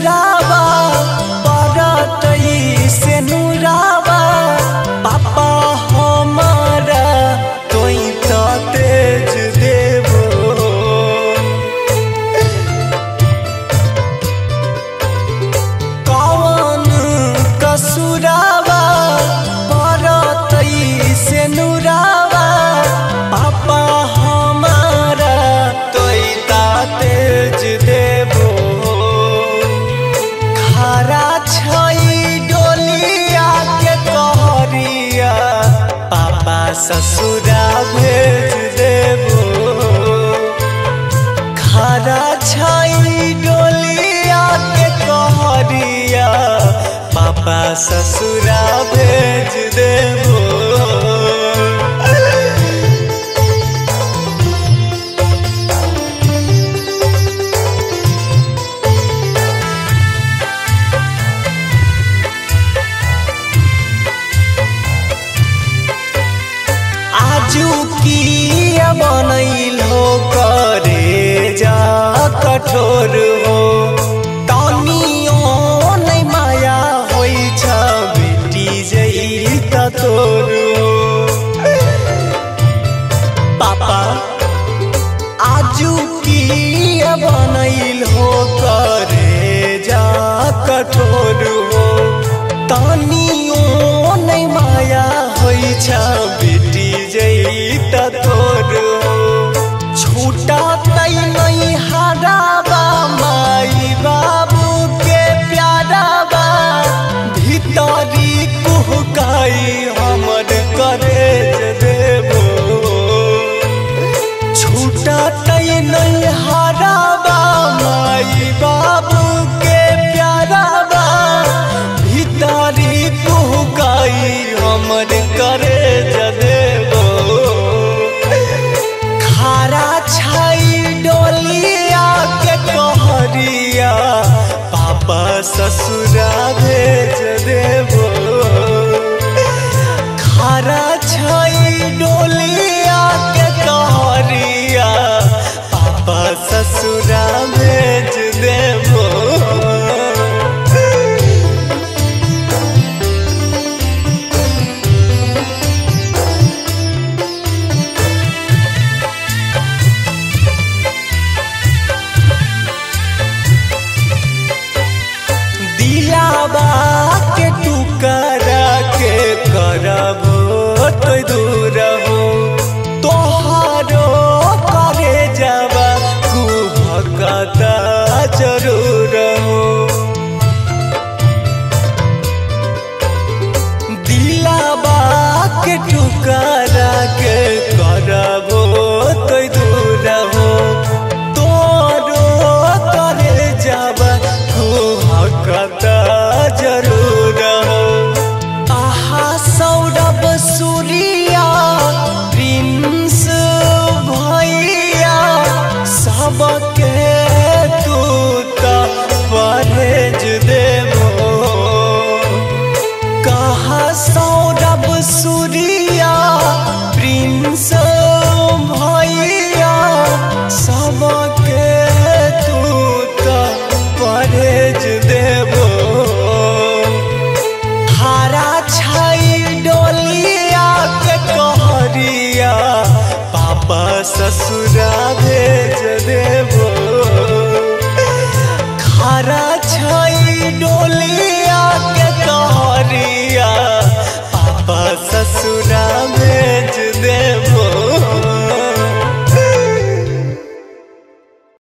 ससुरावा परतई से नुरावा पापा हमारा तोई तो तेज देवो कौन कसुरावा परतई से नुरावा पापा हमारा तोई तो तेज देवो खारा छई डोलिया के कहरिया पापा ससुरा भेज देबो खारा छई डोलिया के कहरिया पापा ससुरा भेज देबो की बनैलो करे जा कठोर हो तनियो नहीं माया होई छ बेटी जई त तोर हो पापा आजू की बनैलो करे जा कठोर हो तनियो नहीं माया होई छ बेटी जई तोर छूटा तई नहीं हराबा माई बाबू के प्याराबा भीतरी कुहकाई हमर करेज देबो छूटा तई नहीं हराबा माई बाबू के प्याराबा भीतरी कुहकाई हमर करेज देबो खारा छई डोलिया के कहरिया पापा ससुरा भेज देबो खारा छई डोलिया के कहरिया पापा ससुरा भेज देबो के टुकड़ा के करबो तो दूर हो तोहारो करे जावा कुहकता जरूर हो दिलाबा के टुकड़ा के करबो तो दूर हो तोरो करे जावा कुहकता जरूर हो आहा सौरभ सूर्या प्रिंस भैया सबके तू तो परहेज देबो कहा सौरभ सूर्या प्रिंस भैया सबके तू तो परहेज देबो कहरिया पापा ससुरा भेज देबो।